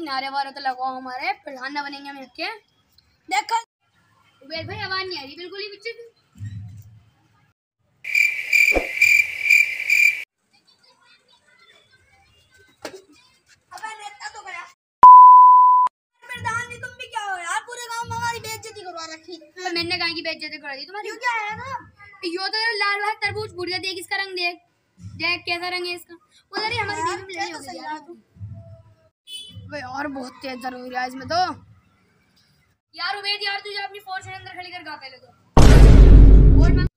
नारे वारे तो लगाओ, हमारे प्रधान ना बनेंगे हम के। देखो उबैद भाई आवाज नहीं आ रही बिल्कुल ही पीछे। अबे नेता तो गया प्रधान जी, तुम भी क्या हो यार, पूरे गांव में हमारी बेइज्जती करवा रखी। तो मैंने कहा की बेइज्जती करा दी तुम्हारी? क्यों क्या है ना, यो तो लाल लाल तरबूज बुढ़िया, देख इसका रंग, देख देख कैसा रंग है इसका। उधर ही हमारी बीवी प्लेन हो गई यार। वे यार बहुत तेज दर हो रहा है इसमें तो यार। उबैद यार तुझे अपनी फोर्स अंदर खड़ी कर गा पहले तो। और मैं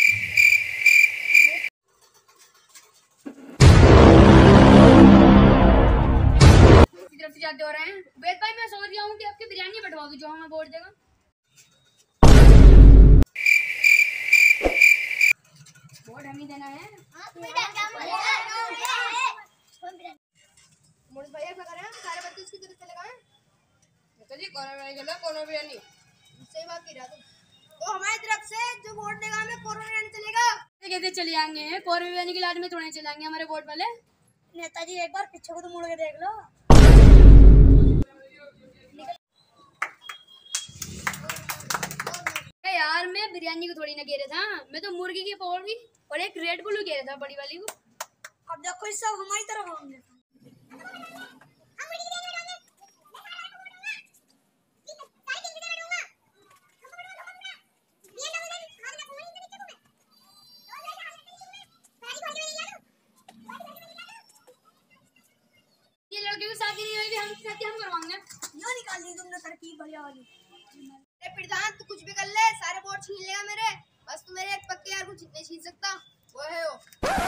इसी तरफ से जाते हो रहे हैं। उबैद भाई मैं सोच रहा हूँ कि आपकी बिरयानी बैठवा दूं, जो हमें वोट देगा। वोट हम ही देना है। मोनिस भैया क्या कर रहे हैं? सारे बच्चे उसकी तरफ से लगाएं। जी कौन बिरयानी सही बात कह रहा तुम। तो हमारी तरफ से जो वोट देगा हमें कोरोना बिरयानी चलेगा। कैसे चले जाएंगे? कोरोना बिरयानी की लाड में थोड़े चलाएंगे हमारे वोट वाले। नेताजी एक बार पीछे को तो मुड़ के देख लो। यार मैं बिरयानी को थोड़ी ना कह रहा था, मैं तो मुर्गी की पौड़ी और एक रेड बुल कह रहा था, बड़ी वाली को। अब देखो ये सब हमारी तरफ होंगे। ये लड़के की शादी नहीं हुई, हम शादी हम करवाएंगे। यो निकाल दी तुमने तरकीब बढ़िया वाली। अरे प्रधान तू कुछ भी कर ले, सारे वोट छीन लेगा मेरे। बस तू मेरे एक पक्के यार को नहीं छीन सकता, वो है वो।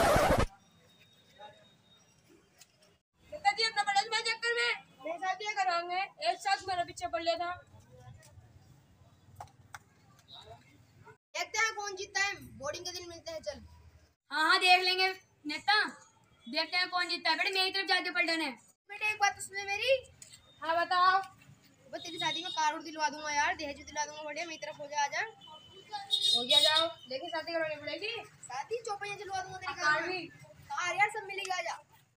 नेताजी अपना बड़ा मैं चक्कर में मेरे साथ ये कराएंगे, एक साथ मेरा पीछे पड़ लिया था। देखते हैं कौन जीतता है, वोटिंग के दिन मिलते हैं। चल हाँ देख लेंगे नेता, देखते हैं कौन जीतता है। बेटे मेरी तरफ जाके पलटन है। बेटे एक बात तो सुने मेरी। हाँ बताओ। वो तेरी शादी में कार दिलवा दूंगा यार, दहेज दिला दूंगा, बढ़िया मेरी तरफ हो जा। आजा हो गया, जाओ लेके शादी करवानी पड़ेगी। शादी चौपाइयां दिलवा दूंगा तेरी कार भी। कार यार सब मिलेगी, आजा।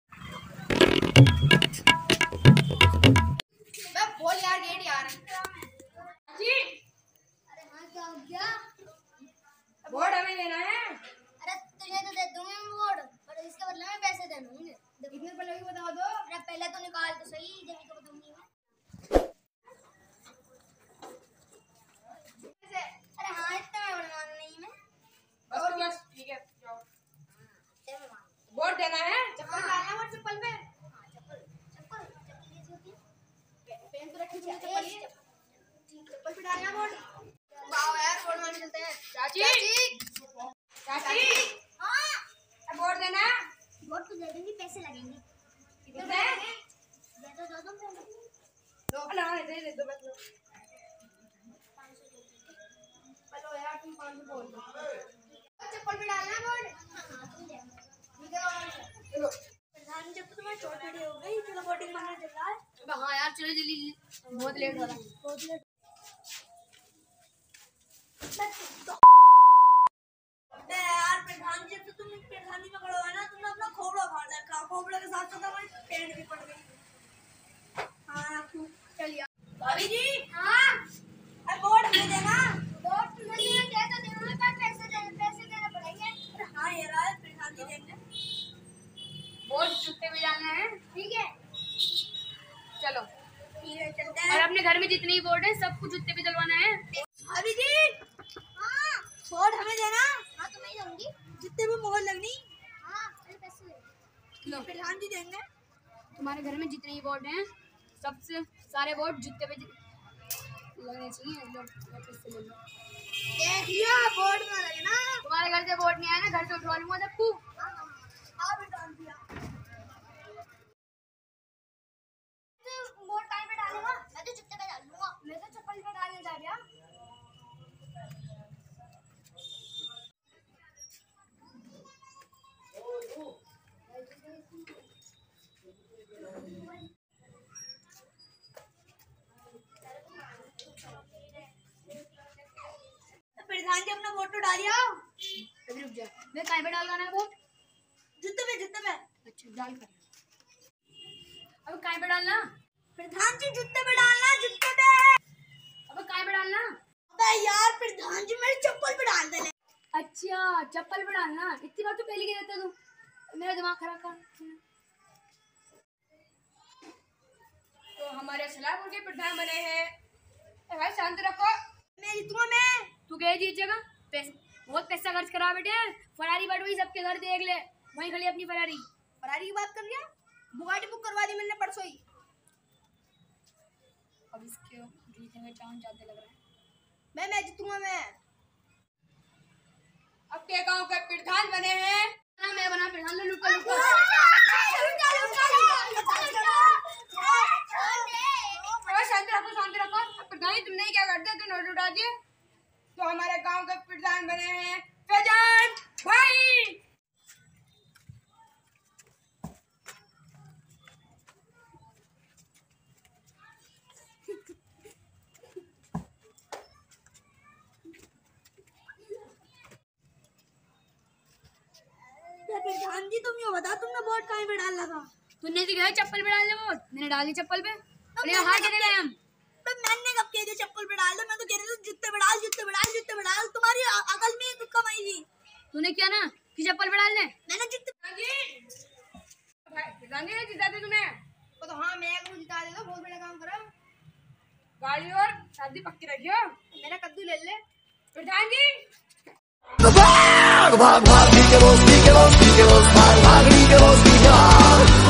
मैं बोल यार गेट यार जी। अरे हाँ क्या हो गया? वोट हमें लेना है। अरे तुझे तो दे दूंगी वोट, पर इसके बदले में पैसे दे दूंगी। कितने रुपए लगेंगे बता दो। अरे पहले तो निकाल तो सही, जब तो बताऊंगी मैं। अरे हाँ इतना बड़ा नहीं मैं। और बस ठीक है, जाओ वोट देना है। चप्पल डालना वोट चप्पल में। हाँ चप्पल चप्पल कैसी होती है? पेन तो रखी है चप्पल, ये चप्पल पे डालना वोट। वाओ यार वोट मांगने चलते हैं। चाची चाची हाँ अब वोट देना। वोट तो दे दूंगी, पैसे लगेंगे। कितने दे दो दो ना दे दो बस लो। चलो यार तुम 500 बोल दो। चप्पल पे डालना वोट। हां तुम दे ठीक है। चलो प्रधान जब तुम्हारी चोट खड़ी हो गई, चलो वोटिंग मारने चल रहा है। हाँ यार चलो जल्दी, बहुत लेट हो रहा है, बहुत लेट। यार प्रधान जी तो तुम प्रधानी में खड़े हो ना, तुमने अपना खोपड़ा फाड़ रखा, खोपड़े के साथ साथ हमारी पेड़ भी पड़ गई। हाँ चलिए भाभी जी। हाँ अरे वोट हमें देना। वोट तुम्हें दे तो देना, पर पैसे देने पड़ेंगे। हाँ यार प्रधान जी देंगे। वोट जुत्ते में डालना है, ठीक है चलो ठीक है चलते हैं। और अपने घर में जितने ही वोट है सबको जुत्ते पे डलवाना है। भाभी जी हाँ वोट हमें देना। हाँ तो मैं दूंगी, जितने भी मोहर लगनी। हाँ पैसे लो प्रधान जी देंगे। तुम्हारे घर में जितने ही वोट हैं सबसे सारे वोट जुत्ते पे लगने चाहिए। लो पैसे ले लो। देख लिया वोट ना लगे ना। तुम्हारे घर से वोट नहीं आया ना, घर से उठवा लूंगा सबको। हाँ डाल दिया। वोट कहीं पे डालूंगा? मैं तो जुत्ते पे डाल लूंगा। मैं तो चप्पल पे डालने जा रहा। प्रधान जी अपना वोट तो डालिए। अभी रुक जा, मैं कहीं पे डालना है वोट? जुत्ते पे। अच्छा डाल कर अब कहीं पे डालना? प्रधान जी जूते पे डालना, जूते पे। अबे काय पे डालना? अबे यार प्रधान जी मेरी चप्पल पे डाल देने। अच्छा चप्पल पे डालना, इतनी बात तो पहले कह देता तू, मेरा दिमाग खराब कर। तो हमारे सलाहपुर के प्रधान बने हैं भाई, शांत रखो। मैं जीतूंगा मैं। तू क्या जीतेगा? बहुत पैसा खर्च करा बेटे, फरारी बढ़ सबके घर देख ले, वहीं खड़ी अपनी फरारी। फरारी की बात कर लिया, बुगाटी बुक करवा दी मैंने परसों ही। अब इसके जीतने में चांस ज्यादा लग रहा है। मैं जीतूंगा मैं। अब के गांव के प्रधान बने हैं ना, मैं बना प्रधान। लुका शांति रखो, शांति रखो। प्रधान तुमने क्या करते, तू नोट उठा दिए। तो हमारे गांव के प्रधान बने हैं फैजान भाई। प्रधान जी तुम ये बता, तुमने वोट कहीं पे डाल लगा? तूने तो कहा चप्पल पे डालने वोट, मैंने डाल दी चप्पल पे। अरे हार के गए हम। मैंने कब कह दिया चप्पल पे डाल दो? मैं तो कह रही थी जूते पे डाल, जूते पे डाल, जूते पे डाल। तुम्हारी अकल में कम आई थी। तूने क्या ना कि चप्पल पे डालने? मैंने जूते प्रधान जी ने जिता दी तुम्हें। तो हाँ मैं अगर जिता दे तो बहुत बड़ा काम करा। गाड़ी और शादी पक्की रखियो। मेरा कद्दू ले ले प्रधान जी। भाग भाग भाग के बोस, भाग के Bose,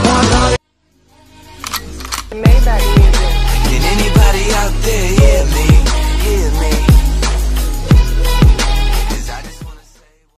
Maybach music. Can anybody out there hear me?